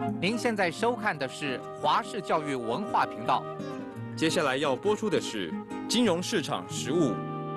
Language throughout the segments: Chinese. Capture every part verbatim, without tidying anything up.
您现在收看的是华视教育文化频道。 接下来要播出的是金融市场实务。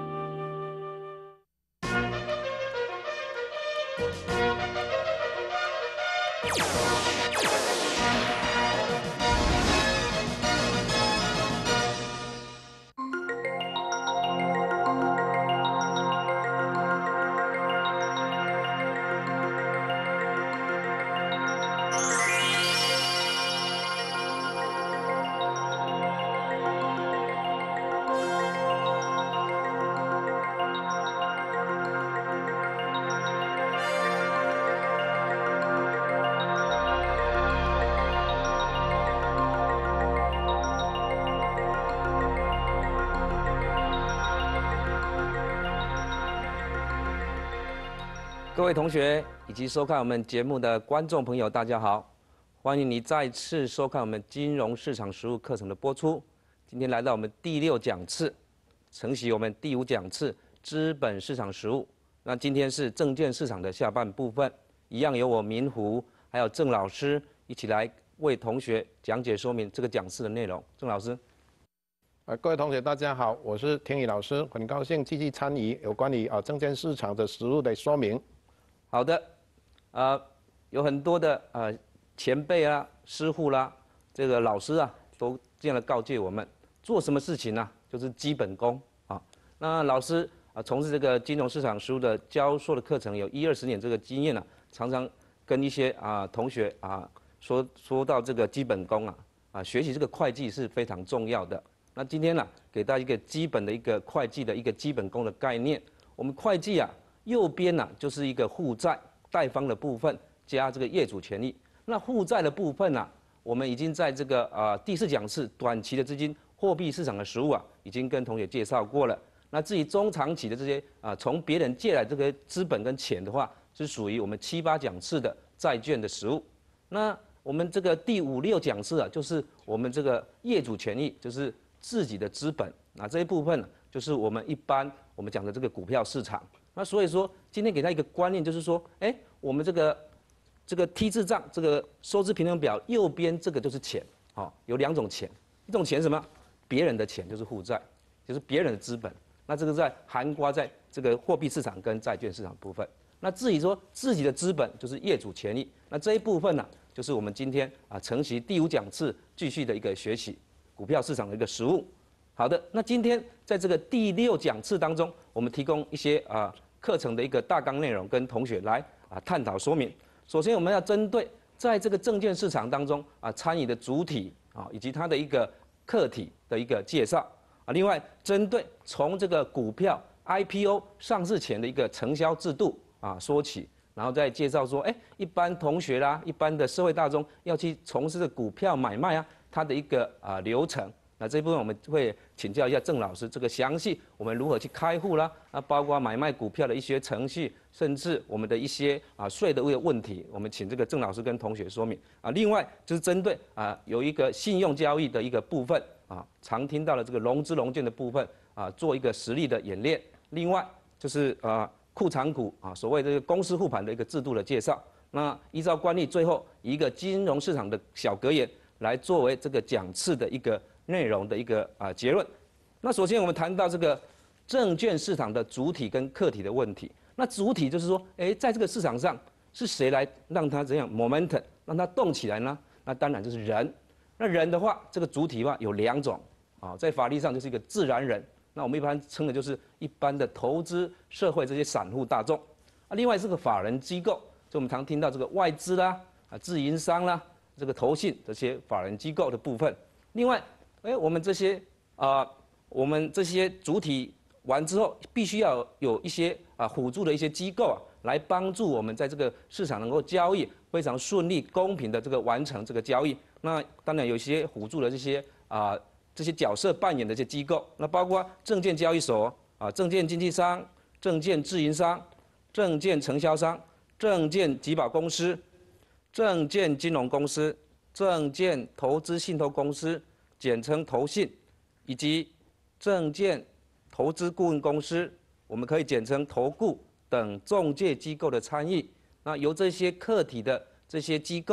各位同学以及收看我们节目的观众朋友，大家好！欢迎你再次收看我们金融市场实务课程的播出。今天来到我们第六讲次，承袭我们第五讲次资本市场实务。那今天是证券市场的下半部分，一样由我明湖还有郑老师一起来为同学讲解说明这个讲次的内容。郑老师。 呃，各位同学，大家好，我是田宇老师，很高兴继续参与有关于啊证券市场的实务的说明。 好的，呃，有很多的呃前辈啊、师傅啦、这个老师啊，都这样的告诫我们，做什么事情呢、啊，就是基本功啊。那老师啊，从事这个金融市场实务的教授的课程有一二十年这个经验了、啊，常常跟一些啊同学啊说说到这个基本功啊，啊，学习这个会计是非常重要的。 那今天呢、啊，给大家一个基本的一个会计的一个基本功的概念。我们会计啊，右边呢、啊、就是一个负债贷方的部分加这个业主权益。那负债的部分呢、啊，我们已经在这个呃第四讲次短期的资金货币市场的实务啊，已经跟同学介绍过了。那至于中长期的这些啊，从别人借来这个资本跟钱的话，是属于我们七八讲次的债券的实务。那我们这个第五六讲次啊，就是我们这个业主权益，就是自己的资本啊，这一部分呢，就是我们一般我们讲的这个股票市场。那所以说，今天给他一个观念，就是说，哎，我们这个这个 T 字账，这个收支平衡表右边这个就是钱，好、哦，有两种钱，一种钱是什么？别人的钱就是负债，就是别人的资本。那这个在涵盖在这个货币市场跟债券市场部分。那至于说自己的资本，就是业主权益。那这一部分呢，就是我们今天啊承袭第五讲次继续的一个学习。 股票市场的一个实务。好的，那今天在这个第六讲次当中，我们提供一些啊课程的一个大纲内容，跟同学来啊探讨说明。首先，我们要针对在这个证券市场当中啊参与的主体啊以及它的一个客体的一个介绍啊。另外，针对从这个股票 I P O 上市前的一个承销制度啊说起，然后再介绍说，哎，一般同学啦，一般的社会大众要去从事的股票买卖啊。 它的一个啊流程，那这部分我们会请教一下郑老师，这个详细我们如何去开户啦，啊，包括买卖股票的一些程序，甚至我们的一些啊税的问题，我们请这个郑老师跟同学说明啊。另外就是针对啊有一个信用交易的一个部分啊，常听到的这个融资融券的部分啊，做一个实例的演练。另外就是啊库藏股啊，所谓这个公司护盘的一个制度的介绍。那依照惯例，最后以一个金融市场的小格言。 来作为这个讲次的一个内容的一个啊结论。那首先我们谈到这个证券市场的主体跟客体的问题。那主体就是说，哎，在这个市场上是谁来让它怎样 momentum 让它动起来呢？那当然就是人。那人的话，这个主体的话有两种啊，在法律上就是一个自然人。那我们一般称的就是一般的投资社会这些散户大众。啊，另外是个法人机构，就我们常听到这个外资啦、啊自营商啦。 这个投信这些法人机构的部分，另外，哎，我们这些啊、呃，我们这些主体完之后，必须要有一些啊辅助的一些机构啊，来帮助我们在这个市场能够交易非常顺利、公平的这个完成这个交易。那当然有一些辅助的这些啊、呃、这些角色扮演的这些机构，那包括证券交易所啊、证券经纪商、证券自营商、证券承销商、证券集保公司。 证券金融公司、证券投资信托公司，简称投信，以及证券投资顾问公司，我们可以简称投顾等中介机构的参与。那由这些客体的这些机构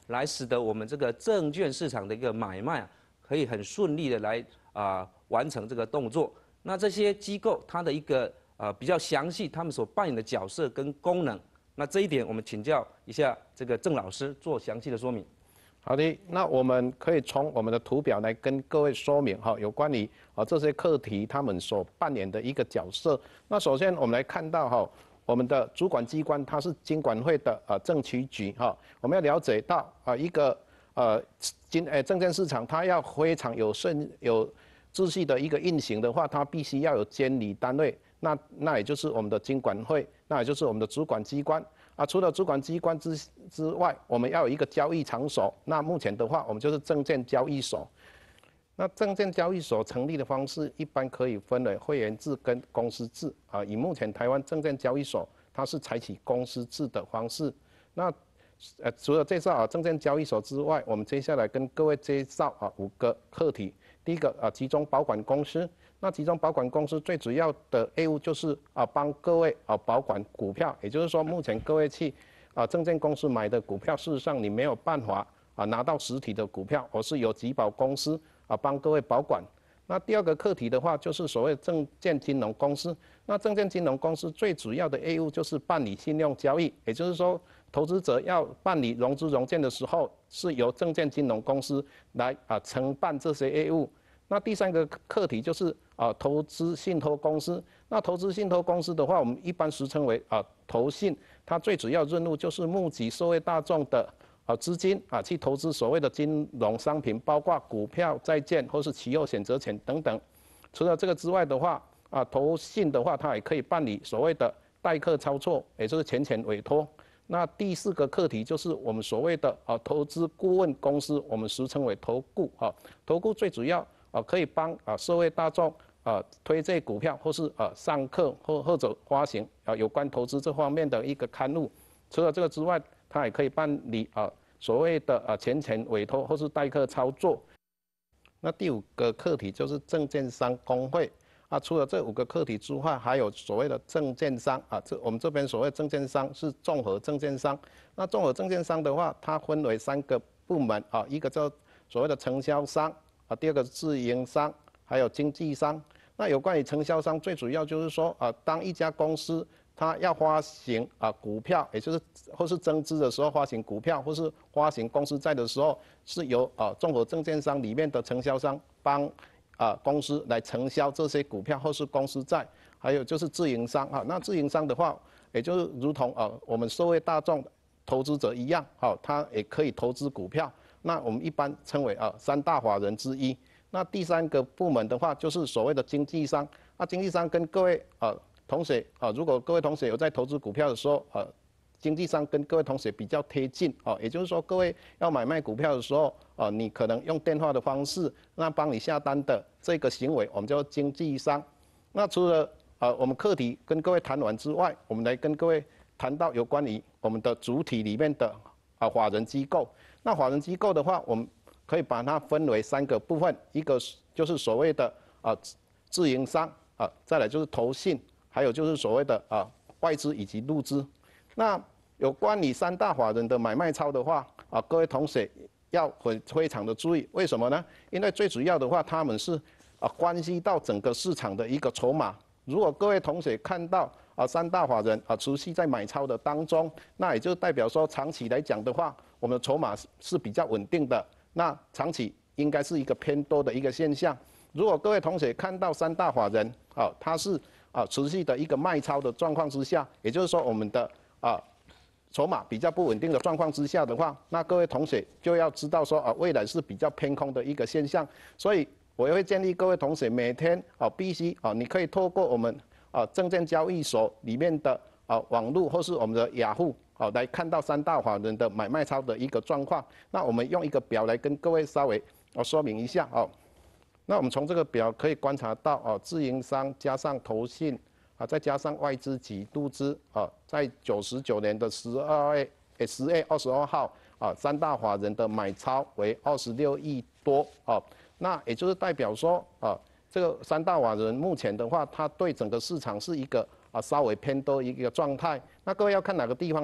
来使得我们这个证券市场的一个买卖啊，可以很顺利的来啊、呃、完成这个动作。那这些机构它的一个呃比较详细，他们所扮演的角色跟功能，那这一点我们请教一下这个郑老师做详细的说明。 好的，那我们可以从我们的图表来跟各位说明哈，有关于啊这些课题他们所扮演的一个角色。那首先我们来看到哈，我们的主管机关它是金管会的呃证期局哈，我们要了解到啊一个呃金呃证券市场它要非常有顺有秩序的一个运行的话，它必须要有监理单位，那那也就是我们的金管会，那也就是我们的主管机关。啊，除了主管机关之之外，我们要有一个交易场所。那目前的话，我们就是证券交易所。那证券交易所成立的方式，一般可以分为会员制跟公司制。啊，以目前台湾证券交易所，它是采取公司制的方式。那呃，除了介绍啊证券交易所之外，我们接下来跟各位介绍啊五个课题。第一个啊，集中保管公司。那集中保管公司最主要的业务就是啊，帮各位啊保管股票，也就是说，目前各位去啊证券公司买的股票，事实上你没有办法啊拿到实体的股票，而是由集保公司啊帮各位保管。那第二个课题的话，就是所谓证券金融公司。那证券金融公司最主要的业务就是办理信用交易，也就是说，投资者要办理融资融券的时候，是由证券金融公司来啊承办这些业务。那第三个课题就是啊投资信托公司。那投资信托公司的话，我们一般俗称为啊投信，它最主要任务就是募集社会大众的啊资金啊去投资所谓的金融商品，包括股票、债券或是期货选择权等等。除了这个之外的话，啊投信的话，它也可以办理所谓的代客操作，也就是钱钱委托。那第四个课题就是我们所谓的啊投资顾问公司，我们俗称为投顾啊。投顾最主要啊，可以帮啊社会大众啊推荐股票，或是啊上课或或者发行啊有关投资这方面的一个刊物。除了这个之外，它也可以办理啊所谓的啊钱钱委托或是代客操作。那第五个课题就是证券商公会啊。除了这五个课题之外，还有所谓的证券商啊，这我们这边所谓证券商是综合证券商。那综合证券商的话，它分为三个部门啊，一个叫所谓的承销商。啊，第二个自营商，还有经纪商。那有关于承销商，最主要就是说，啊，当一家公司它要发行啊股票，也就是或是增资的时候发行股票，或是发行公司债的时候，是由啊综合证券商里面的承销商帮啊公司来承销这些股票或是公司债。还有就是自营商啊，那自营商的话，也就是如同啊我们社会大众投资者一样，好，他也可以投资股票。那我们一般称为啊三大法人之一。那第三个部门的话，就是所谓的经纪商。那经纪商跟各位啊同学啊，如果各位同学有在投资股票的时候，啊，经纪商跟各位同学比较贴近啊，也就是说，各位要买卖股票的时候啊，你可能用电话的方式，那帮你下单的这个行为，我们叫经纪商。那除了啊我们课题跟各位谈完之外，我们来跟各位谈到有关于我们的主体里面的啊法人机构。那法人机构的话，我们可以把它分为三个部分，一个就是所谓的啊自营商啊，再来就是投信，还有就是所谓的啊外资以及入资。那有关于三大法人的买卖超的话啊，各位同学要很非常的注意，为什么呢？因为最主要的话，他们是啊关系到整个市场的一个筹码。如果各位同学看到啊三大法人啊持续在买超的当中，那也就代表说长期来讲的话，我们的筹码是比较稳定的，那长期应该是一个偏多的一个现象。如果各位同学看到三大法人啊，它是啊持续的一个卖超的状况之下，也就是说我们的啊筹码比较不稳定的状况之下的话，那各位同学就要知道说啊未来是比较偏空的一个现象。所以我也会建议各位同学每天啊必须啊你可以透过我们啊证券交易所里面的啊网络或是我们的雅虎。好，来看到三大法人的买卖超的一个状况。那我们用一个表来跟各位稍微哦说明一下哦。那我们从这个表可以观察到哦，自营商加上投信啊，再加上外资及入资啊，在九十九年的十二月诶十月二十二号啊，三大法人的买超为二十六亿多啊。那也就是代表说啊，这个三大法人目前的话，它对整个市场是一个啊稍微偏多一个状态。那各位要看哪个地方啊？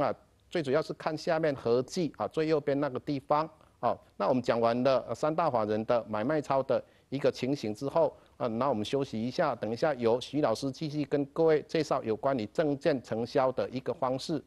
最主要是看下面合计啊，最右边那个地方。好，那我们讲完了呃三大法人的买卖超的一个情形之后，啊，那我们休息一下，等一下由徐老师继续跟各位介绍有关于证券承销的一个方式。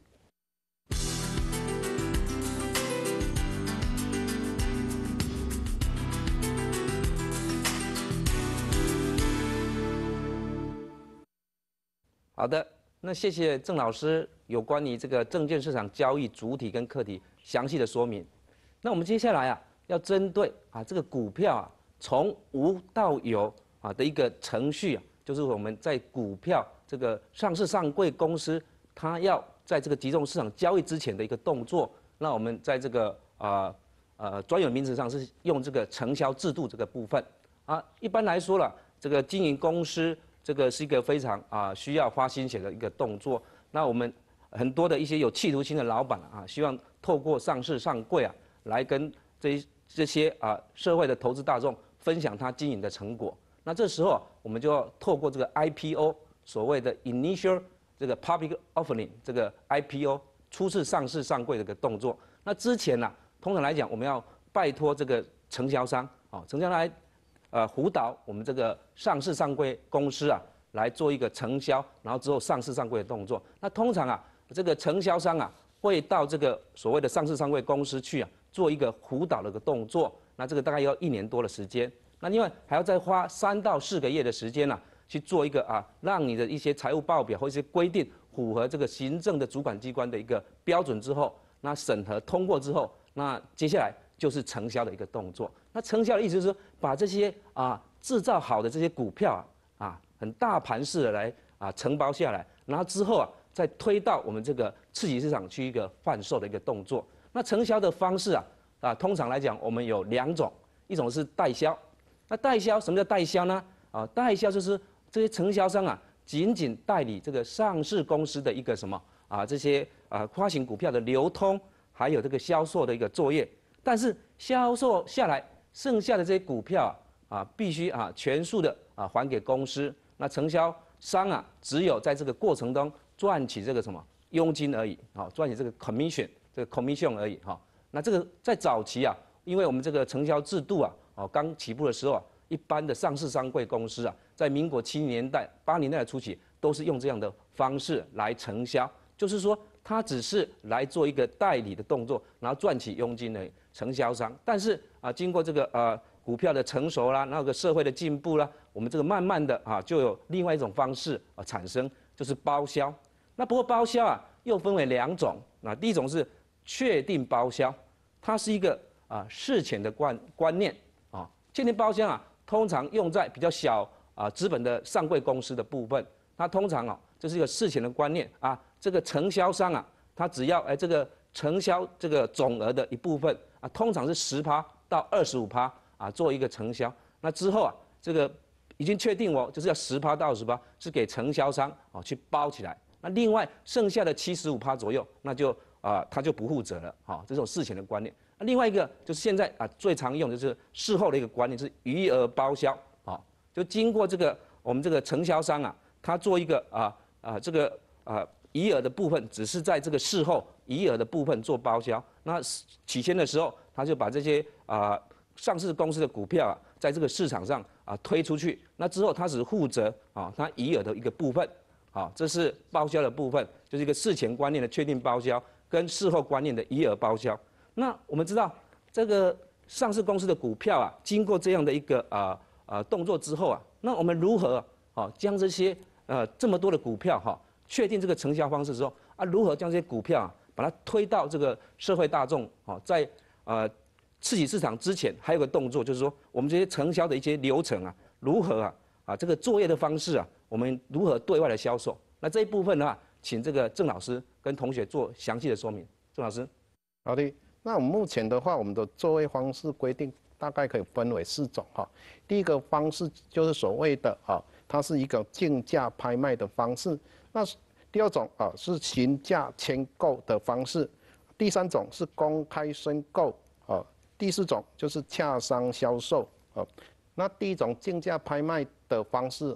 好的，那谢谢郑老师有关于这个证券市场交易主体跟客体详细的说明。那我们接下来啊，要针对啊这个股票啊从无到有啊的一个程序啊，就是我们在股票这个上市上柜公司，它要在这个集中市场交易之前的一个动作。那我们在这个啊呃专有名词上是用这个承销制度这个部分啊。一般来说了，这个经营公司这个是一个非常啊需要花心血的一个动作。那我们很多的一些有企图心的老板啊，希望透过上市上柜啊。来跟这这些啊社会的投资大众分享他经营的成果。那这时候我们就要透过这个 I P O， 所谓的 Initial 这个 Public Offering 这个 I P O 初次上市上柜的一个动作。那之前呢、啊，通常来讲，我们要拜托这个承销商啊，承销来呃辅导我们这个上市上柜公司啊来做一个承销，然后之后上市上柜的动作。那通常啊，这个承销商啊会到这个所谓的上市上柜公司去啊。做一个辅导的一个动作，那这个大概要一年多的时间。那另外还要再花三到四个月的时间呢、啊，去做一个啊，让你的一些财务报表或一些规定符合这个行政的主管机关的一个标准之后，那审核通过之后，那接下来就是承销的一个动作。那承销的意思就是说，把这些啊制造好的这些股票啊，啊很大盘式的来啊承包下来，然后之后啊再推到我们这个次级市场去一个贩售的一个动作。那承销的方式啊，啊，通常来讲，我们有两种，一种是代销。那代销什么叫代销呢？啊，代销就是这些承销商啊，仅仅代理这个上市公司的一个什么啊，这些啊发行股票的流通，还有这个销售的一个作业。但是销售下来，剩下的这些股票啊，啊必须啊全数的啊还给公司。那承销商啊，只有在这个过程中赚取这个什么佣金而已，啊，赚取这个 commission。这个 commission 而已哈，那这个在早期啊，因为我们这个承销制度啊，哦刚起步的时候啊，一般的上市上柜公司啊，在民国七年代、八年代的初期，都是用这样的方式来承销，就是说它只是来做一个代理的动作，然后赚取佣金的承销商。但是啊，经过这个呃股票的成熟啦，那个社会的进步啦，我们这个慢慢的啊，就有另外一种方式啊产生，就是包销。那不过包销啊，又分为两种，那第一种是确定包销，它是一个啊事前的观观念啊。确定包销啊，通常用在比较小啊资本的上柜公司的部分。它通常啊，这是一个事前的观念啊。这个承销商啊，他只要哎这个承销这个总额的一部分啊，通常是十趴到二十五趴啊做一个承销。那之后啊，这个已经确定哦，就是要十趴到二十趴是给承销商啊去包起来。那另外剩下的七十五趴左右，那就啊，他就不负责了，好，这种事前的观念。另外一个就是现在啊最常用的就是事后的一个观念，是余额包销，好，就经过这个我们这个承销商啊，他做一个啊啊这个啊余额的部分，只是在这个事后余额的部分做包销。那起先的时候，他就把这些啊上市公司的股票啊，在这个市场上啊推出去，那之后他只负责啊他余额的一个部分。好，这是包销的部分，就是一个事前观念的确定包销，跟事后观念的余额包销。那我们知道，这个上市公司的股票啊，经过这样的一个啊啊动作之后啊，那我们如何啊将这些呃这么多的股票哈，确定这个承销方式之后啊，如何将这些股票啊把它推到这个社会大众啊，在呃次级市场之前，还有个动作就是说，我们这些承销的一些流程啊，如何啊啊这个作业的方式啊。我们如何对外的销售？那这一部分的话，请这个郑老师跟同学做详细的说明。郑老师， 好的。那我们目前的话，我们的作业方式规定大概可以分为四种哈。第一个方式就是所谓的啊，它是一个竞价拍卖的方式。那第二种啊是询价签购的方式。第三种是公开申购啊。第四种就是洽商销售啊。那第一种竞价拍卖的方式哈。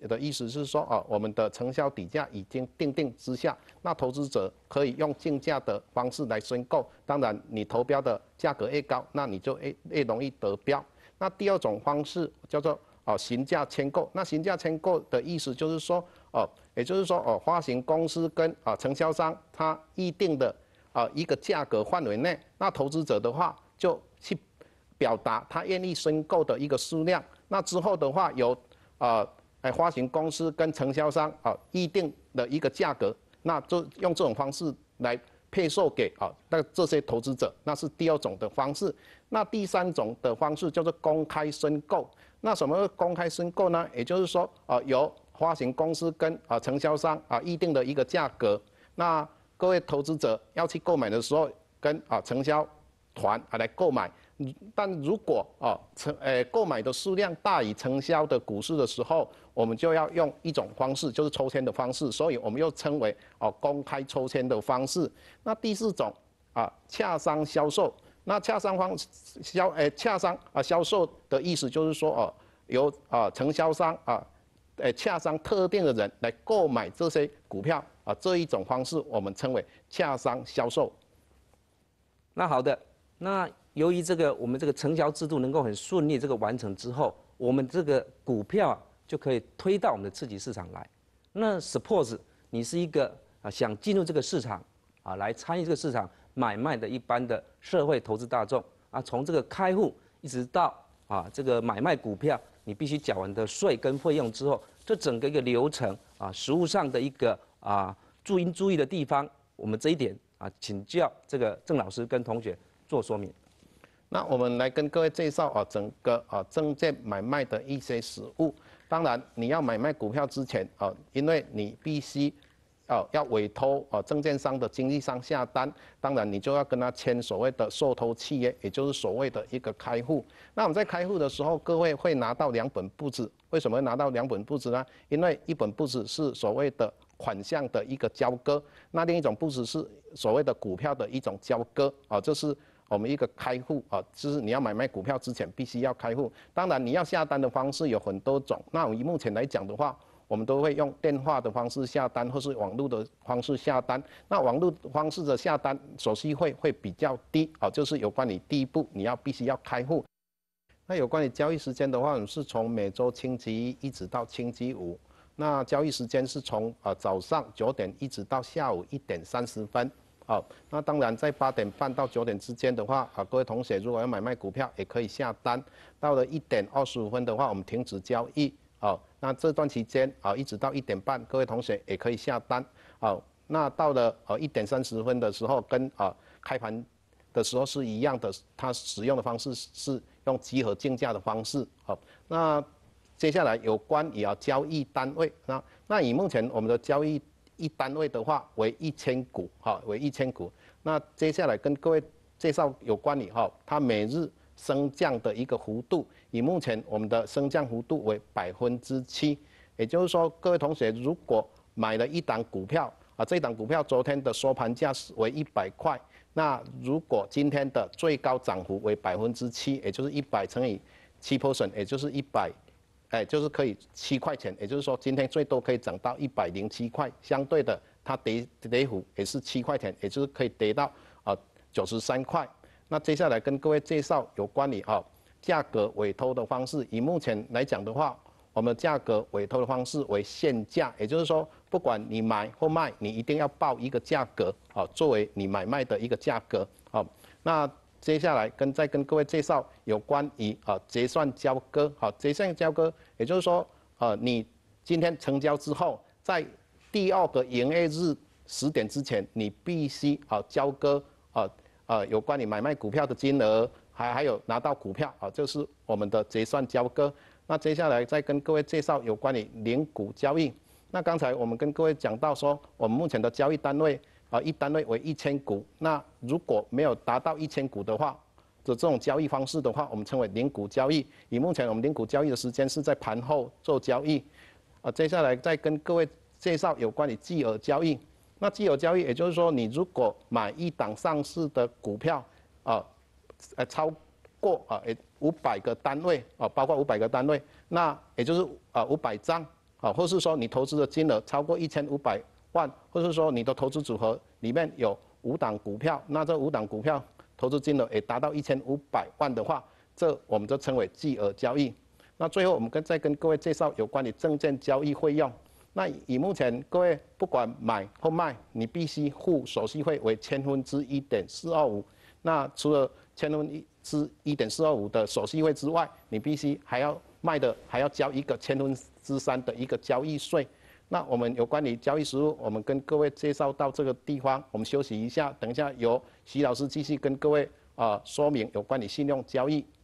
的意思是说，哦，我们的承销底价已经定定之下，那投资者可以用竞价的方式来申购。当然，你投标的价格越高，那你就越越容易得标。那第二种方式叫做哦询价签购。那询价签购的意思就是说，哦，也就是说，哦，发行公司跟啊承销商他议定的啊一个价格范围内，那投资者的话就去表达他愿意申购的一个数量。那之后的话，由呃哎发行公司跟承销商啊议定的一个价格，那就用这种方式来配售给啊那这些投资者，那是第二种的方式。那第三种的方式叫做公开申购。那什么是公开申购呢？也就是说，啊由发行公司跟啊承销商啊议定的一个价格，那各位投资者要去购买的时候，跟啊承销团啊来购买。但如果啊承呃购买的数量大于承销的股数的时候，我们就要用一种方式，就是抽签的方式，所以我们又称为哦公开抽签的方式。那第四种啊洽商销售，那洽商方销呃洽商啊销售的意思就是说哦由啊承销商啊呃洽商特定的人来购买这些股票啊这一种方式我们称为洽商销售。 那好的，那由于这个我们这个承销制度能够很顺利这个完成之后，我们这个股票啊就可以推到我们的次级市场来。那 suppose 你是一个啊想进入这个市场啊来参与这个市场买卖的一般的社会投资大众啊，从这个开户一直到啊这个买卖股票，你必须缴完的税跟费用之后，这整个一个流程啊，实务上的一个啊注应注意的地方，我们这一点啊请教这个郑老师跟同学做说明。 那我们来跟各位介绍啊，整个啊证券买卖的一些实务。当然，你要买卖股票之前啊，因为你必须啊要委托啊证券商的经纪商下单，当然你就要跟他签所谓的受托契约，也就是所谓的一个开户。那我们在开户的时候，各位会拿到两本簿子。为什么会拿到两本簿子呢？因为一本簿子是所谓的款项的一个交割，那另一种簿子是所谓的股票的一种交割啊，这是我们一个开户啊，就是你要买卖股票之前必须要开户。当然，你要下单的方式有很多种。那以目前来讲的话，我们都会用电话的方式下单，或是网络的方式下单。那网络方式的下单手续费会比较低啊，就是有关你第一步你要必须要开户。那有关于交易时间的话，我们是从每周星期一一直到星期五。那交易时间是从啊早上九点一直到下午一点三十分。好，那当然在八点半到九点之间的话，啊，各位同学如果要买卖股票，也可以下单。到了一点二十五分的话，我们停止交易。好，那这段期间啊，一直到一点半，各位同学也可以下单。好，那到了呃一点三十分的时候，跟啊开盘的时候是一样的，它使用的方式是用集合竞价的方式。好，那接下来有关于啊交易单位，那那以目前我们的交易一单位的话为一千股，哈，为一千股。那接下来跟各位介绍有关于哈它每日升降的一个幅度，以目前我们的升降幅度为百分之七，也就是说，各位同学如果买了一档股票啊，这档股票昨天的收盘价是为一百块，那如果今天的最高涨幅为百分之七，也就是一百乘以七 percent， 也就是一百。哎，就是可以七块钱，也就是说今天最多可以涨到一百零七块，相对的它跌跌幅也是七块钱，也就是可以跌到啊九十三块。那接下来跟各位介绍有关于啊价格委托的方式，以目前来讲的话，我们价格委托的方式为限价，也就是说不管你买或卖，你一定要报一个价格啊作为你买卖的一个价格啊。那接下来跟再跟各位介绍有关于啊结算交割，好，结算交割，也就是说，呃，你今天成交之后，在第二个营业日十点之前，你必须啊交割啊啊有关于买卖股票的金额，还还有拿到股票啊，就是我们的结算交割。那接下来再跟各位介绍有关于零股交易。那刚才我们跟各位讲到说，我们目前的交易单位。啊，一单位为一千股，那如果没有达到一千股的话，的这种交易方式的话，我们称为零股交易。以目前我们零股交易的时间是在盘后做交易。啊，接下来再跟各位介绍有关于季额交易。那季额交易，也就是说，你如果买一档上市的股票，啊，呃，超过啊，五百个单位啊，包括五百个单位，那也就是啊五百张啊，或是说你投资的金额超过一千五百万，或是说你的投资组合里面有五档股票，那这五档股票投资金额也达到一千五百万的话，这我们就称为巨额交易。那最后我们跟再跟各位介绍有关于证券交易费用。那以目前各位不管买或卖，你必须付手续费为千分之一点四二五。那除了千分之一点四二五的手续费之外，你必须还要卖的还要交一个千分之三的一个交易税。那我们有关于交易实务，我们跟各位介绍到这个地方，我们休息一下，等一下由徐老师继续跟各位啊、呃、说明有关于信用交易。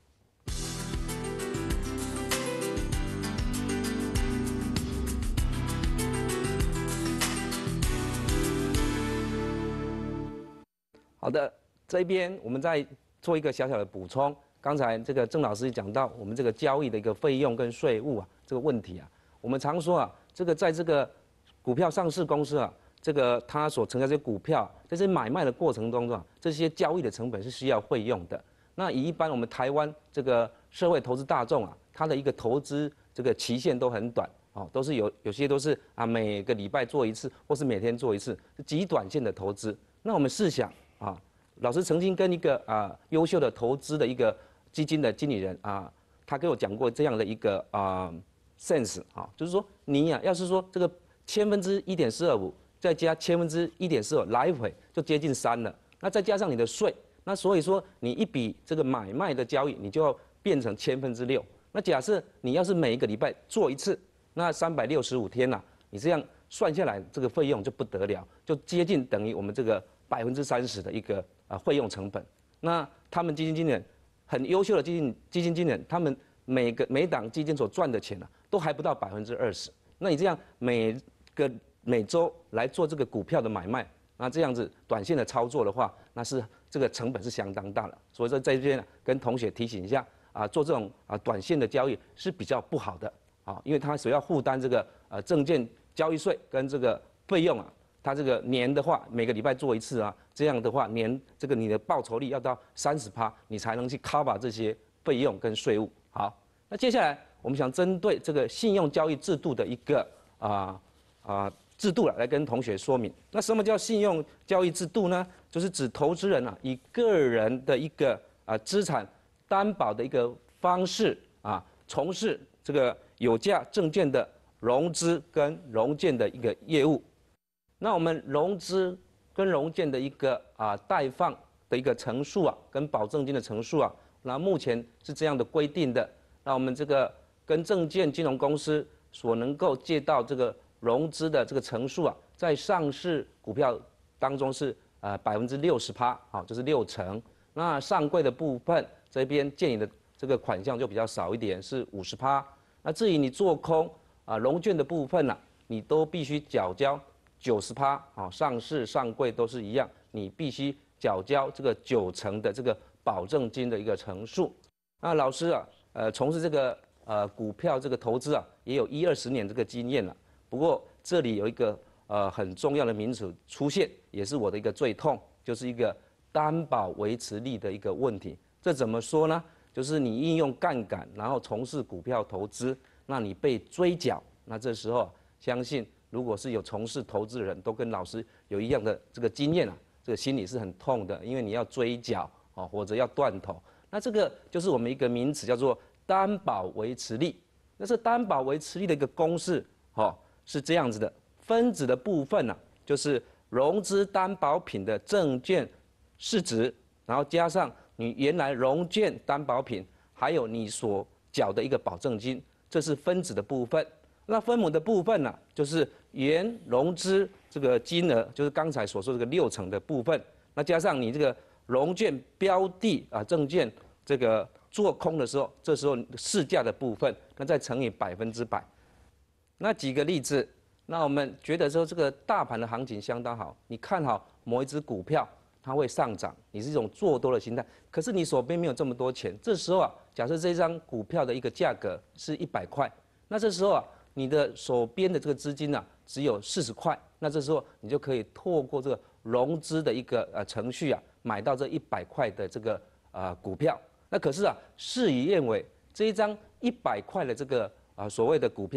好的，这边我们再做一个小小的补充。刚才这个郑老师讲到我们这个交易的一个费用跟税务啊这个问题啊，我们常说啊，这个在这个股票上市公司啊，这个它所承销这些股票，在这买卖的过程当中啊，这些交易的成本是需要费用的。那以一般我们台湾这个社会投资大众啊，它的一个投资这个期限都很短哦，都是有有些都是啊每个礼拜做一次，或是每天做一次，是极短线的投资。那我们试想啊，老师曾经跟一个啊优秀的投资的一个基金的经理人啊，他给我讲过这样的一个啊 sense 啊，就是说你呀、啊，要是说这个千分之一点四二五，再加千分之一点四二，来回就接近三了。那再加上你的税，那所以说你一笔这个买卖的交易，你就要变成千分之六。那假设你要是每一个礼拜做一次，那三百六十五天呐、啊，你这样算下来，这个费用就不得了，就接近等于我们这个百分之三十的一个啊费用成本。那他们基金经理人很优秀的基金基金经理人，他们每个每档基金所赚的钱呢、啊，都还不到百分之二十。那你这样每个每周来做这个股票的买卖，那这样子短线的操作的话，那是这个成本是相当大的。所以说在这边跟同学提醒一下啊，做这种啊短线的交易是比较不好的啊，因为他所要负担这个呃证券交易税跟这个费用啊，他这个年的话每个礼拜做一次啊，这样的话年这个你的报酬率要到三十趴，你才能去 cover 这些费用跟税务。好，那接下来我们想针对这个信用交易制度的一个啊啊。呃呃制度了，来跟同学说明。那什么叫信用交易制度呢？就是指投资人啊，以个人的一个啊资产担保的一个方式啊，从事这个有价证券的融资跟融券的一个业务。那我们融资跟融券的一个啊贷放的一个成数啊，跟保证金的成数啊，那目前是这样的规定的。那我们这个跟证券金融公司所能够借到这个融资的这个成数啊，在上市股票当中是呃百分之六十趴，好，就是六成。那上柜的部分这边建议的这个款项就比较少一点，是五十趴。那至于你做空啊融券的部分呢、啊，你都必须缴交九十趴，好，上市上柜都是一样，你必须缴交这个九成的这个保证金的一个成数。那老师啊，呃，从事这个呃股票这个投资啊，也有一二十年这个经验了。不过这里有一个呃很重要的名词出现，也是我的一个最痛，就是一个担保维持力的一个问题。这怎么说呢？就是你应用杠杆，然后从事股票投资，那你被追缴，那这时候相信如果是有从事投资的人都跟老师有一样的这个经验啊，这个心里是很痛的，因为你要追缴啊，或者要断头。那这个就是我们一个名词叫做担保维持力。那这担保维持力的一个公式，哦。是这样子的，分子的部分呢、啊，就是融资担保品的证券市值，然后加上你原来融券担保品，还有你所缴的一个保证金，这是分子的部分。那分母的部分呢、啊，就是原融资这个金额，就是刚才所说这个六成的部分，那加上你这个融券标的啊证券这个做空的时候，这时候市价的部分，那再乘以百分之百。那几个例子，那我们觉得说这个大盘的行情相当好，你看好某一只股票，它会上涨，你是一种做多的心态。可是你手边没有这么多钱，这时候啊，假设这张股票的一个价格是一百块，那这时候啊，你的手边的这个资金啊只有四十块，那这时候你就可以透过这个融资的一个呃程序啊，买到这一百块的这个呃股票。那可是啊，事与愿违，这一张一百块的这个啊所谓的股票。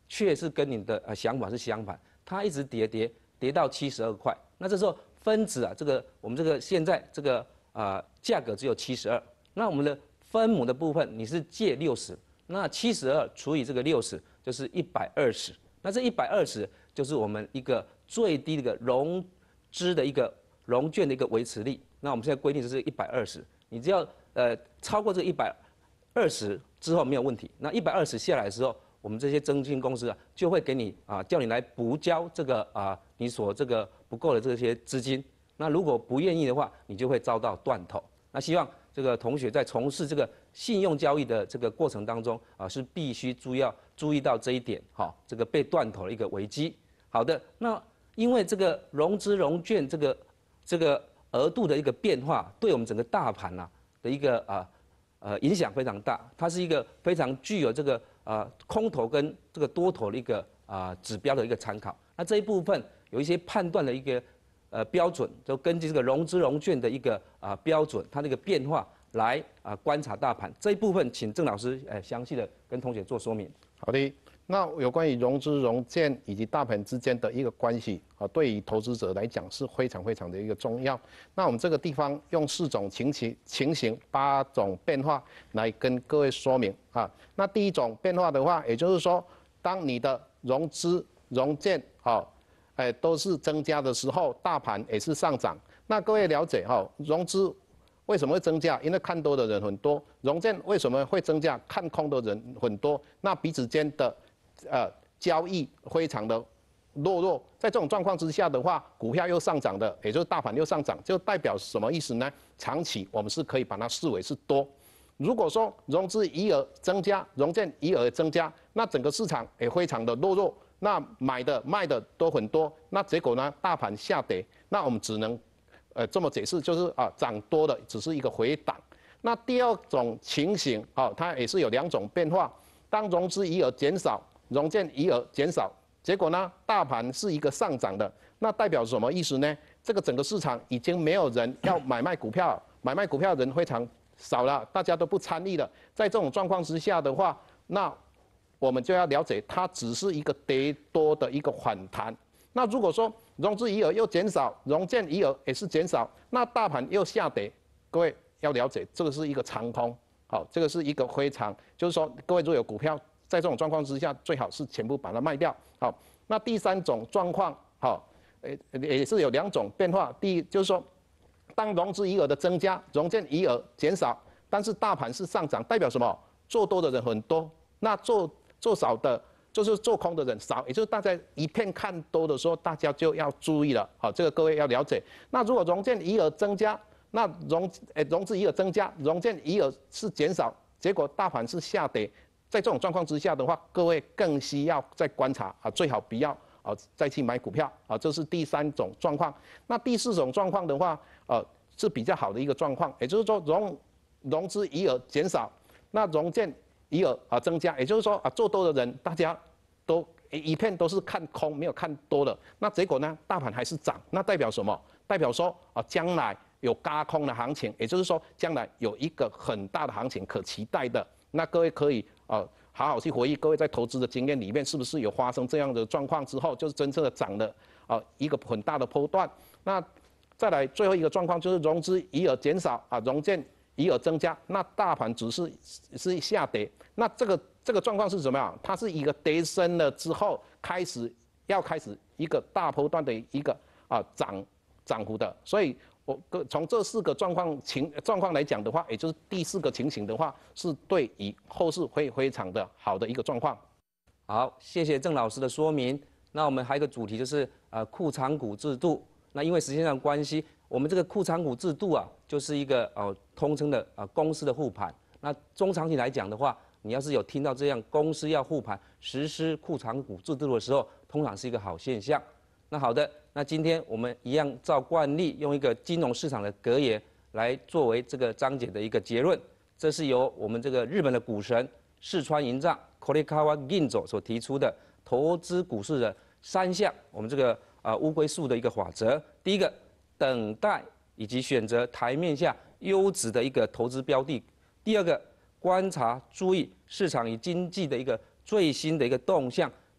却是跟你的呃想法是相反，它一直跌跌跌到七十二块。那这时候分子啊，这个我们这个现在这个啊、呃、价格只有七十二，那我们的分母的部分你是借六十，那七十二除以这个六十就是一百二十，那这一百二十就是我们一个最低的一个融资的一个融券的一个维持率。那我们现在规定就是一百二十，你只要呃超过这一百二十之后没有问题，那一百二十下来的时候，我们这些征信公司啊就会给你啊叫你来补交这个啊你所这个不够的这些资金。那如果不愿意的话，你就会遭到断头。那希望这个同学在从事这个信用交易的这个过程当中啊，是必须注意要注意到这一点，哈，这个被断头的一个危机。好的，那因为这个融资融券这个这个额度的一个变化，对我们整个大盘啊的一个啊呃影响非常大，它是一个非常具有这个啊空头跟这个多头的一个啊指标的一个参考。那这一部分有一些判断的一个呃标准，就根据这个融资融券的一个啊标准，它那个变化来啊观察大盘。这一部分，请郑老师呃详细的跟同学做说明。 好的，那有关于融资融券以及大盘之间的一个关系啊，对于投资者来讲是非常非常的一个重要。那我们这个地方用四种情形情形八种变化来跟各位说明啊。那第一种变化的话，也就是说，当你的融资融券啊，哎都是增加的时候，大盘也是上涨。那各位了解哈，融资为什么会增加？因为看多的人很多。融券为什么会增加？看空的人很多。那彼此间的呃交易非常的弱弱，在这种状况之下的话，股票又上涨的，也就是大盘又上涨，就代表什么意思呢？长期我们是可以把它视为是多。如果说融资余额增加，融券余额增加，那整个市场也非常的弱弱，那买的卖的都很多，那结果呢，大盘下跌，那我们只能呃这么解释，就是啊涨多的只是一个回档。那第二种情形啊，它也是有两种变化，当融资余额减少，融券余额减少，结果呢，大盘是一个上涨的，那代表什么意思呢？这个整个市场已经没有人要买卖股票，买卖股票的人非常少了，大家都不参与了。在这种状况之下的话，那我们就要了解，它只是一个跌多的一个反弹。那如果说融资余额又减少，融券余额也是减少，那大盘又下跌，各位要了解，这个是一个长空。好，这个是一个非常，就是说，各位如果有股票，在这种状况之下，最好是全部把它卖掉。好，那第三种状况，好，诶也是有两种变化。第一就是说，当融资余额的增加，融券余额减少，但是大盘是上涨，代表什么？做多的人很多，那做做少的，就是做空的人少，也就是大家一片看多的时候，大家就要注意了。好，这个各位要了解。那如果融券余额增加，那融诶融资余额增加，融券余额是减少，结果大盘是下跌。在这种状况之下的话，各位更需要再观察啊，最好不要啊再去买股票啊，这是第三种状况。那第四种状况的话，呃是比较好的一个状况，也就是说融融资余额减少，那融券余额啊增加，也就是说啊做多的人大家都一片都是看空，没有看多的，那结果呢大盘还是涨，那代表什么？代表说啊将来有轧空的行情，也就是说将来有一个很大的行情可期待的。那各位可以啊、呃、好好去回忆，各位在投资的经验里面是不是有发生这样的状况之后，就是真正的涨了啊、呃、一个很大的波段。那再来最后一个状况就是融资余额减少啊，融券余额增加，那大盘只是是下跌。那这个这个状况是怎么样？它是一个跌升了之后开始要开始一个大波段的一个啊涨涨幅的，所以。我从这四个状况情状况来讲的话，也就是第四个情形的话，是对于后市会非常的好的一个状况。 好，谢谢郑老师的说明。那我们还有一个主题就是呃库藏股制度。那因为时间上的关系，我们这个库藏股制度啊，就是一个呃通称的呃公司的护盘。那中长期来讲的话，你要是有听到这样公司要护盘实施库藏股制度的时候，通常是一个好现象。那好的，那今天我们一样照惯例用一个金融市场的格言来作为这个章节的一个结论。这是由我们这个日本的股神四川银藏 Korekawa Ginzo 所提出的投资股市的三项我们这个啊乌龟树的一个法则。第一个，等待以及选择台面下优质的一个投资标的；第二个，观察注意市场与经济的一个最新的一个动向；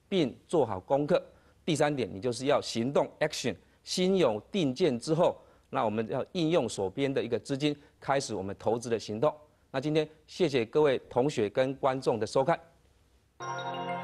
并做好功课。第三点，你就是要行动 action， 心有定见之后，那我们要应用手边的一个资金，开始我们投资的行动。那今天谢谢各位同学跟观众的收看。